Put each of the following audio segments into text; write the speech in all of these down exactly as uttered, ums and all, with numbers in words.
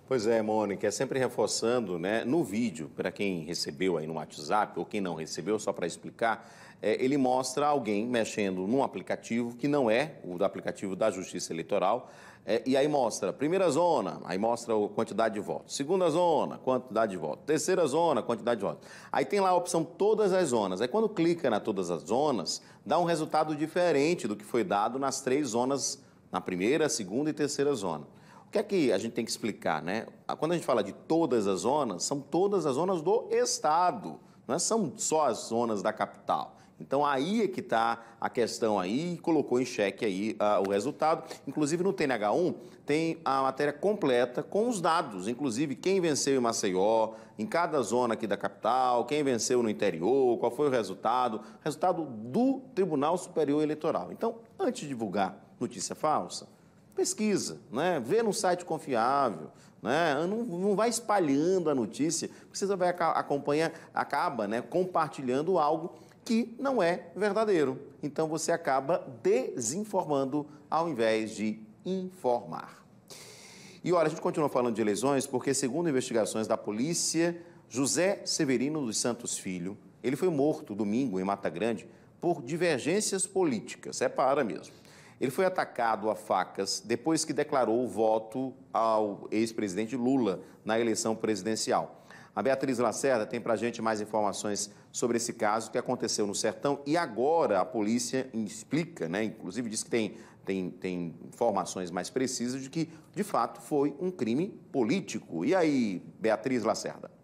Pois é, Mônica, é sempre reforçando, né, no vídeo, para quem recebeu aí no WhatsApp, ou quem não recebeu, só para explicar, é, ele mostra alguém mexendo num aplicativo que não é o do aplicativo da Justiça Eleitoral, é, e aí mostra primeira zona, aí mostra a quantidade de votos, segunda zona, quantidade de votos, terceira zona, quantidade de votos. Aí tem lá a opção todas as zonas, aí quando clica na todas as zonas, dá um resultado diferente do que foi dado nas três zonas, na primeira, segunda e terceira zona. O que é que a gente tem que explicar, né? Quando a gente fala de todas as zonas, são todas as zonas do Estado, não são só as zonas da capital. Então, aí é que está a questão aí, colocou em xeque aí uh, o resultado. Inclusive, no T N H um, tem a matéria completa com os dados, inclusive quem venceu em Maceió, em cada zona aqui da capital, quem venceu no interior, qual foi o resultado, resultado do Tribunal Superior Eleitoral. Então, antes de divulgar notícia falsa, pesquisa, né? Vê num site confiável, né? Não, não vai espalhando a notícia, porque você vai acompanhar, acaba, né, compartilhando algo que não é verdadeiro. Então você acaba desinformando ao invés de informar. E olha, a gente continua falando de eleições porque, segundo investigações da polícia, José Severino dos Santos Filho, ele foi morto domingo em Mata Grande por divergências políticas, é para mesmo. Ele foi atacado a facas depois que declarou o voto ao ex-presidente Lula na eleição presidencial. A Beatriz Lacerda tem para a gente mais informações sobre esse caso que aconteceu no Sertão e agora a polícia explica, né? Inclusive diz que tem, tem, tem informações mais precisas de que, de fato, foi um crime político. E aí, Beatriz Lacerda?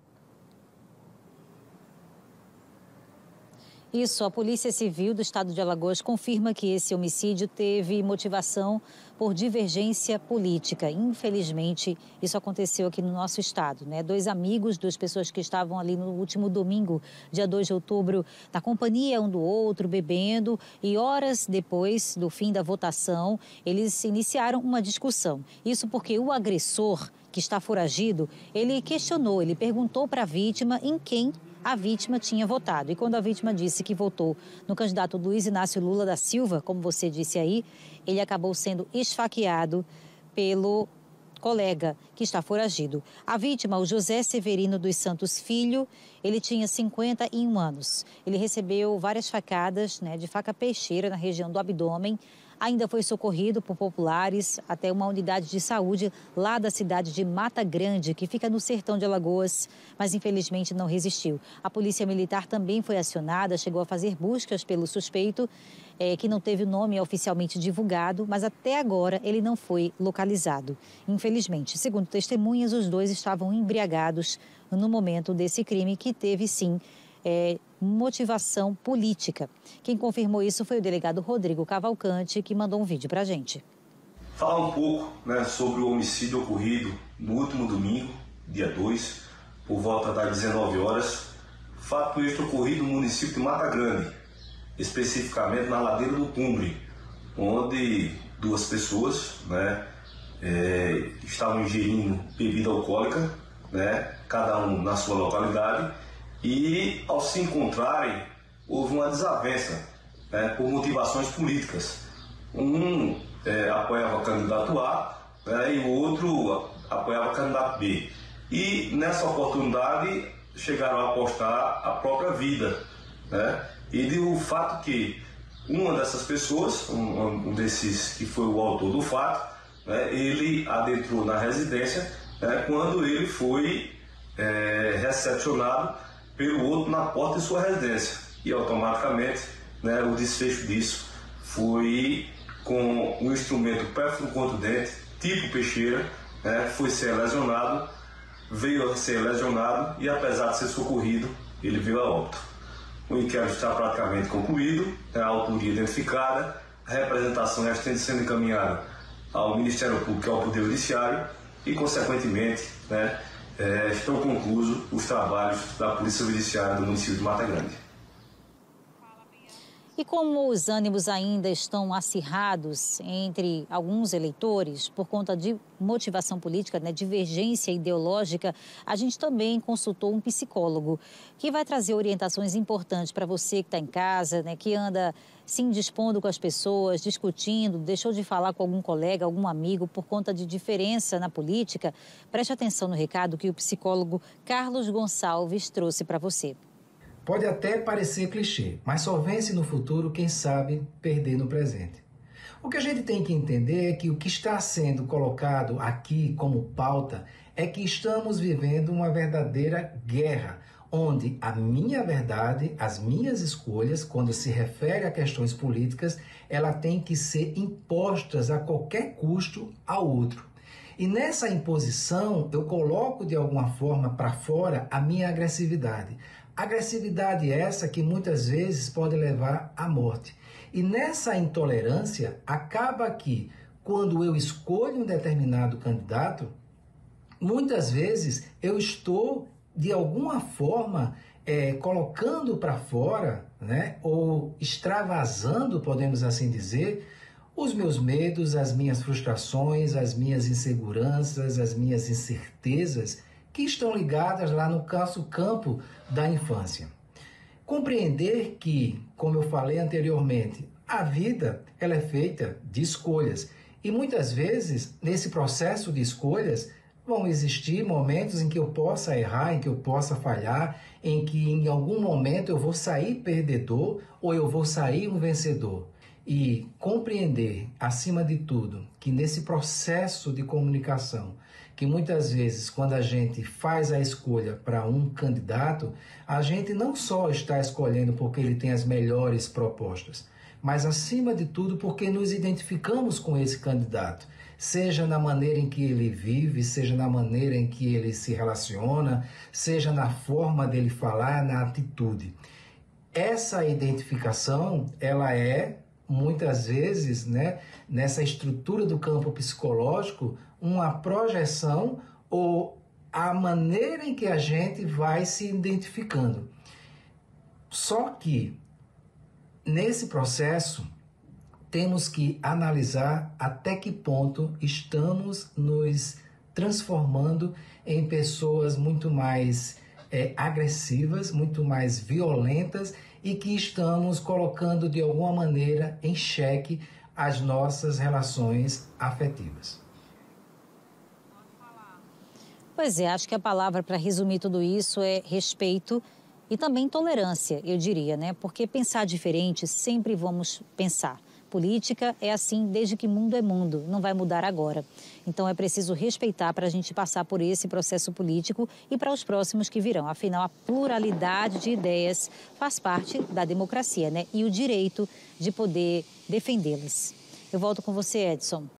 Isso, a Polícia Civil do Estado de Alagoas confirma que esse homicídio teve motivação por divergência política. Infelizmente, isso aconteceu aqui no nosso estado, né? Dois amigos, duas pessoas que estavam ali no último domingo, dia dois de outubro, na companhia um do outro, bebendo, e horas depois do fim da votação, eles iniciaram uma discussão. Isso porque o agressor, que está foragido, ele questionou, ele perguntou para a vítima em quem a vítima tinha votado. E quando a vítima disse que votou no candidato Luiz Inácio Lula da Silva, como você disse aí, ele acabou sendo esfaqueado pelo colega que está foragido. A vítima, o José Severino dos Santos Filho, ele tinha cinquenta e um anos. Ele recebeu várias facadas, né, de faca peixeira na região do abdômen. Ainda foi socorrido por populares até uma unidade de saúde lá da cidade de Mata Grande, que fica no sertão de Alagoas, mas infelizmente não resistiu. A polícia militar também foi acionada, chegou a fazer buscas pelo suspeito, é, que não teve o nome oficialmente divulgado, mas até agora ele não foi localizado. Infelizmente, segundo testemunhas, os dois estavam embriagados no momento desse crime, que teve sim É, motivação política. Quem confirmou isso foi o delegado Rodrigo Cavalcante, que mandou um vídeo para a gente. Falar um pouco, né, sobre o homicídio ocorrido no último domingo, dia dois, por volta das dezenove horas. Fato este ocorrido no município de Mata Grande, especificamente na Ladeira do Tumbre, onde duas pessoas, né, é, estavam ingerindo bebida alcoólica, né, cada um na sua localidade. E, ao se encontrarem, houve uma desavença, né, por motivações políticas. Um é, apoiava o candidato A, né, e o outro apoiava o candidato B. E, nessa oportunidade, chegaram a apostar a própria vida. Né, e o fato que uma dessas pessoas, um, um desses que foi o autor do fato, né, ele adentrou na residência, né, quando ele foi é, recepcionado pelo outro na porta de sua residência. E automaticamente, né, o desfecho disso foi com um instrumento pérfido contundente, tipo peixeira, né, foi ser lesionado, veio a ser lesionado e, apesar de ser socorrido, ele veio a óbito. O inquérito está praticamente concluído, a autoria identificada, a representação está sendo encaminhada ao Ministério Público e ao Poder Judiciário e, consequentemente, né, É, estão concluídos os trabalhos da Polícia Judiciária do município de Mata Grande. E como os ânimos ainda estão acirrados entre alguns eleitores por conta de motivação política, né, divergência ideológica, a gente também consultou um psicólogo que vai trazer orientações importantes para você que está em casa, né, que anda se indispondo com as pessoas, discutindo, deixou de falar com algum colega, algum amigo por conta de diferença na política. Preste atenção no recado que o psicólogo Carlos Gonçalves trouxe para você. Pode até parecer clichê, mas só vence no futuro quem sabe perder no presente. O que a gente tem que entender é que o que está sendo colocado aqui como pauta é que estamos vivendo uma verdadeira guerra, onde a minha verdade, as minhas escolhas, quando se refere a questões políticas, ela tem que ser impostas a qualquer custo ao outro. E nessa imposição eu coloco de alguma forma para fora a minha agressividade. Agressividade essa que muitas vezes pode levar à morte. E nessa intolerância, acaba que, quando eu escolho um determinado candidato, muitas vezes eu estou, de alguma forma, é, colocando para fora, né, ou extravasando, podemos assim dizer, os meus medos, as minhas frustrações, as minhas inseguranças, as minhas incertezas, que estão ligadas lá no nosso campo da infância. Compreender que, como eu falei anteriormente, a vida ela é feita de escolhas e muitas vezes nesse processo de escolhas vão existir momentos em que eu possa errar, em que eu possa falhar, em que em algum momento eu vou sair perdedor ou eu vou sair um vencedor. E compreender, acima de tudo, que nesse processo de comunicação, que muitas vezes, quando a gente faz a escolha para um candidato, a gente não só está escolhendo porque ele tem as melhores propostas, mas, acima de tudo, porque nos identificamos com esse candidato, seja na maneira em que ele vive, seja na maneira em que ele se relaciona, seja na forma dele falar, na atitude. Essa identificação, ela é, muitas vezes, né, nessa estrutura do campo psicológico, uma projeção ou a maneira em que a gente vai se identificando. Só que, nesse processo, temos que analisar até que ponto estamos nos transformando em pessoas muito mais é, agressivas, muito mais violentas e que estamos colocando de alguma maneira em xeque as nossas relações afetivas. Pois é, acho que a palavra para resumir tudo isso é respeito e também tolerância, eu diria, né? Porque pensar diferente sempre vamos pensar. Política é assim desde que mundo é mundo, não vai mudar agora. Então é preciso respeitar para a gente passar por esse processo político e para os próximos que virão. Afinal, a pluralidade de ideias faz parte da democracia, né? E o direito de poder defendê-las. Eu volto com você, Edson.